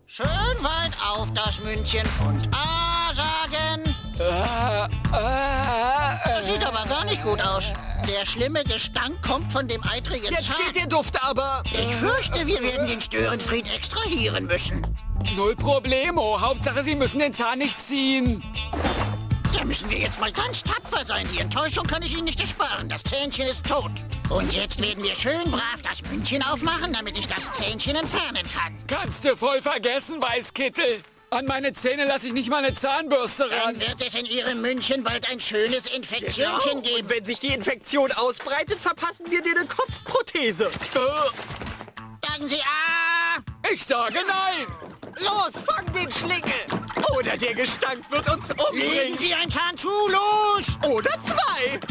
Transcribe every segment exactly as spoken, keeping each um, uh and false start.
Schön weit auf das Mündchen und A sagen. Äh, äh, Das sieht aber gar nicht gut aus. Der schlimme Gestank kommt von dem eitrigen Jetzt Zahn. geht der Duft aber. Ich fürchte, wir werden den Störenfried extrahieren müssen. Null Problemo. Hauptsache, Sie müssen den Zahn nicht ziehen. Da müssen wir jetzt mal ganz tapfer sein. Die Enttäuschung kann ich Ihnen nicht ersparen. Das Zähnchen ist tot. Und jetzt werden wir schön brav das Mündchen aufmachen, damit ich das Zähnchen entfernen kann. Kannst du voll vergessen, Weißkittel. An meine Zähne lasse ich nicht mal eine Zahnbürste ran. Dann wird es in Ihrem Mündchen bald ein schönes Infektionchen geben. Und wenn sich die Infektion ausbreitet, verpassen wir dir eine Kopfprothese. Sagen Sie A. Ich sage nein. Los, fang den Schlingel. Oder der Gestank wird uns Legen umbringen. Sie ein Zahn zu, los! Oder zwei.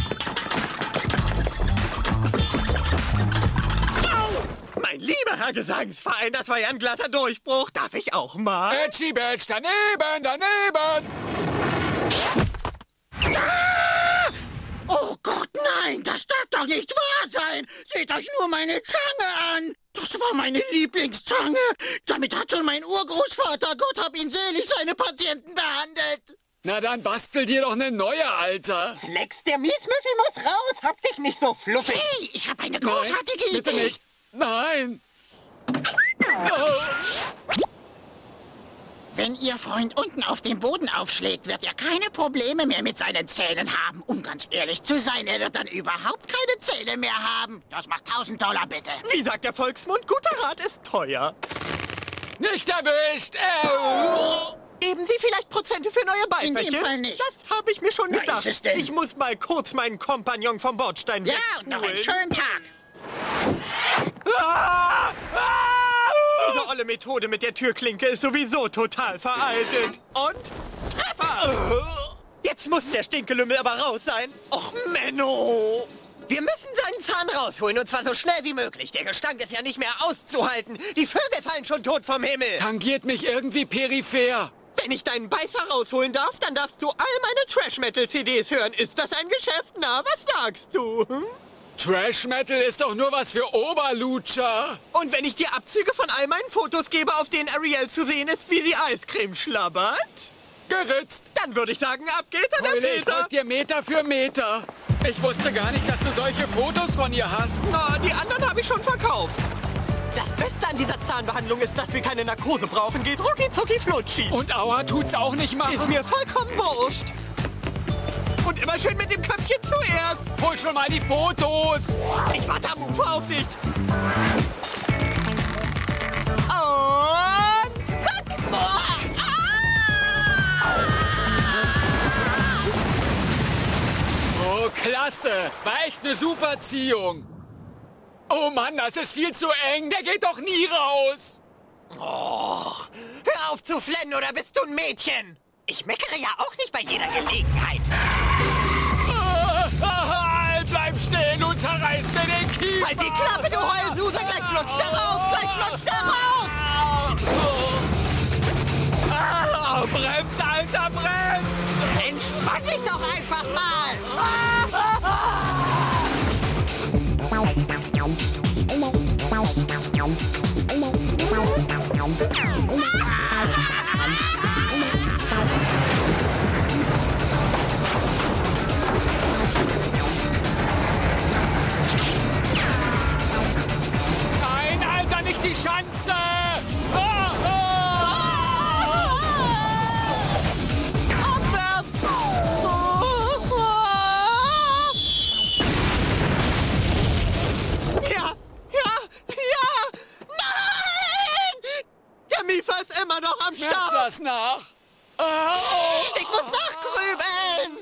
Mein lieber Herr Gesangsverein, das war ja ein glatter Durchbruch. Darf ich auch mal? Edgy Badge, daneben, daneben. Ah! Oh Gott, nein, das darf doch nicht wahr sein! Seht euch nur meine Zange an! Das war meine Lieblingszange! Damit hat schon mein Urgroßvater, Gott hab ihn selig, seine Patienten behandelt! Na dann bastel dir doch eine neue, Alter. Snacks, der Miesmüffel muss raus. Hab dich nicht so fluffig. Hey, ich habe eine großartige Nein, bitte Idee! nicht. Nein. Oh. Wenn Ihr Freund unten auf dem Boden aufschlägt, wird er keine Probleme mehr mit seinen Zähnen haben. Um ganz ehrlich zu sein, er wird dann überhaupt keine Zähne mehr haben. Das macht tausend Dollar, bitte. Wie sagt der Volksmund, guter Rat ist teuer. Nicht erwischt. Äh. Geben Sie vielleicht Prozente für neue In Beifäche? dem Fall nicht. Das habe ich mir schon Na, gedacht. ist es denn? Ich muss mal kurz meinen Kompagnon vom Bordstein Ja, und noch einen schönen Tag. Ah! Ah! Diese olle Methode mit der Türklinke ist sowieso total veraltet. Und Treffer! Jetzt muss der Stinkelümmel aber raus sein. Och, Menno! Wir müssen seinen Zahn rausholen, und zwar so schnell wie möglich. Der Gestank ist ja nicht mehr auszuhalten. Die Vögel fallen schon tot vom Himmel. Tangiert mich irgendwie peripher. Wenn ich deinen Beißer rausholen darf, dann darfst du all meine Trash-Metal-C Ds hören. Ist das ein Geschäft? Na, was sagst du? Hm? Trash Metal ist doch nur was für Oberlutscher. Und wenn ich dir Abzüge von all meinen Fotos gebe, auf denen Ariel zu sehen ist, wie sie Eiscreme schlabbert? Geritzt. Dann würde ich sagen, ab geht's an der Heule, ich Peter. folg dir Meter für Meter. Ich wusste gar nicht, dass du solche Fotos von ihr hast. Na, die anderen habe ich schon verkauft. Das Beste an dieser Zahnbehandlung ist, dass wir keine Narkose brauchen. Geht rucki zucki flutschi. Und Aua tut's auch nicht machen. Ist mir vollkommen wurscht. Und immer schön mit dem Köpfchen zuerst. Hol schon mal die Fotos. Ich warte am Ufer auf dich. Und zack. Oh, Oh, klasse. War echt eine super Ziehung. Oh Mann, das ist viel zu eng. Der geht doch nie raus. Och, hör auf zu flennen, oder bist du ein Mädchen? Ich meckere ja auch nicht bei jeder Gelegenheit. Ah, ah, bleib stehen und zerreiß mir den Kiefer. Halt die Klappe, du Heulsuse! Gleich flutscht er raus! Gleich flutscht er raus! Ah, brems, Alter, brems! Entspann dich doch einfach mal! Nein, Alter, nicht die Schanze! Ah, ah. Abwärts! Ja, ja, ja! Nein! Der Miefer ist immer noch am Schmerzt Start! das nach? Ah, oh. Ich muss nachgrübeln!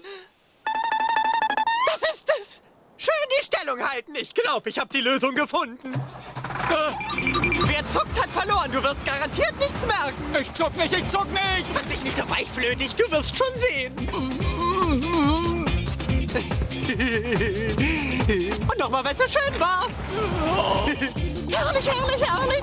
Das ist es! Schön die Stellung halten! Ich glaube, ich habe die Lösung gefunden. Wer zuckt, hat verloren. Du wirst garantiert nichts merken. Ich zuck nicht, ich zuck nicht! Mach dich nicht so weichflötig, du wirst schon sehen. Und nochmal, weil es so schön war. Herrlich, herrlich, herrlich.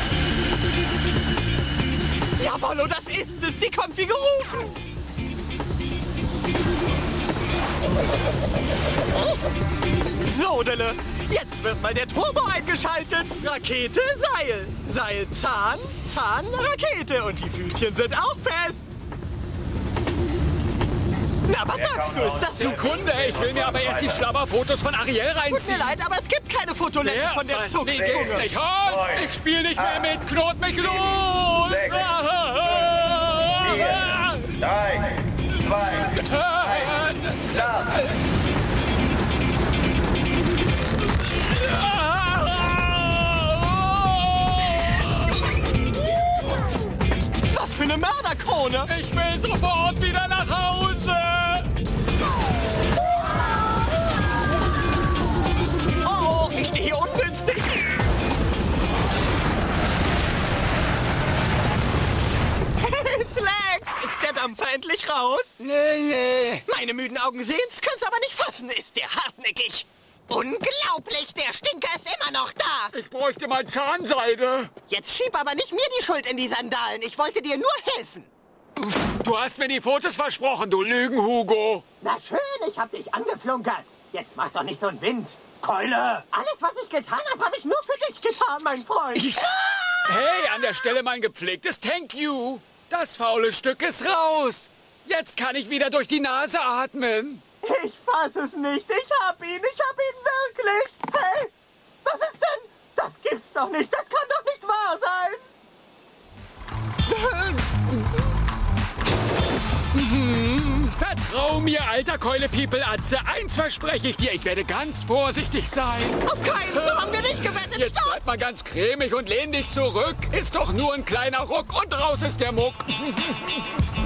Jawollo, das ist es. Sie kommt wie gerufen. Sodele, jetzt wird mal der Turbo eingeschaltet. Rakete, Seil. Seil, Zahn, Zahn, Rakete. Und die Füßchen sind auch fest. Na, was sagst du? Ist das so? Sekunde, ich will mir aber erst die Schlabberfotos von Ariel Tut mir reinziehen. leid, aber es gibt keine Fotoletten Ja, von der was? Nee, geht's Zuckzunge. nicht. Halt! Ich spiel nicht mehr mit. Knurrt mich los! sechs, vier, drei, zwei, eins, Start! Was für eine Mörderkrone! Ich will sofort wieder nach Hause! Oh, oh, ich stehe hier ungünstig. Slags, ist der Dampfer endlich raus? Nee, nee. Meine müden Augen sehen's, können's aber nicht fassen. Ist der hartnäckig? Unglaublich, der Stinker ist immer noch da. Ich bräuchte mal Zahnseide. Jetzt schieb aber nicht mir die Schuld in die Sandalen. Ich wollte dir nur helfen. Du hast mir die Fotos versprochen, du Lügen-Hugo. Na schön, ich hab dich angeflunkert. Jetzt mach doch nicht so einen Wind. Keule! Alles, was ich getan habe, habe ich nur für dich getan, mein Freund. Hey, an der Stelle mein gepflegtes Thank you. Das faule Stück ist raus. Jetzt kann ich wieder durch die Nase atmen. Ich fass es nicht. Ich hab ihn. Ich hab ihn wirklich. Hey, was ist denn? Das gibt's doch nicht. Das kann doch nicht wahr sein. Vertrau mir, alter Keule-People-Atze. Eins verspreche ich dir, ich werde ganz vorsichtig sein. Auf keinen Fall haben wir nicht gewettet. Jetzt Stopp! bleib mal ganz cremig und lehn dich zurück. Ist doch nur ein kleiner Ruck und raus ist der Muck.